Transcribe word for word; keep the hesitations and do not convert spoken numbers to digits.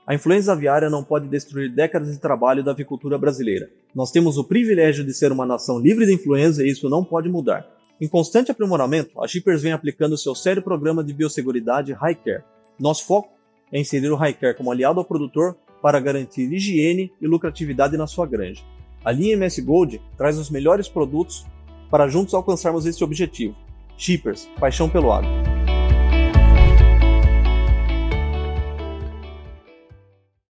A influenza aviária não pode destruir décadas de trabalho da avicultura brasileira. Nós temos o privilégio de ser uma nação livre de influenza e isso não pode mudar. Em constante aprimoramento, a Shippers vem aplicando seu sério programa de biosseguridade HiCare. Nosso foco é inserir o HiCare como aliado ao produtor para garantir higiene e lucratividade na sua granja. A linha M S Gold traz os melhores produtos para juntos alcançarmos esse objetivo. Shippers, paixão pelo agro.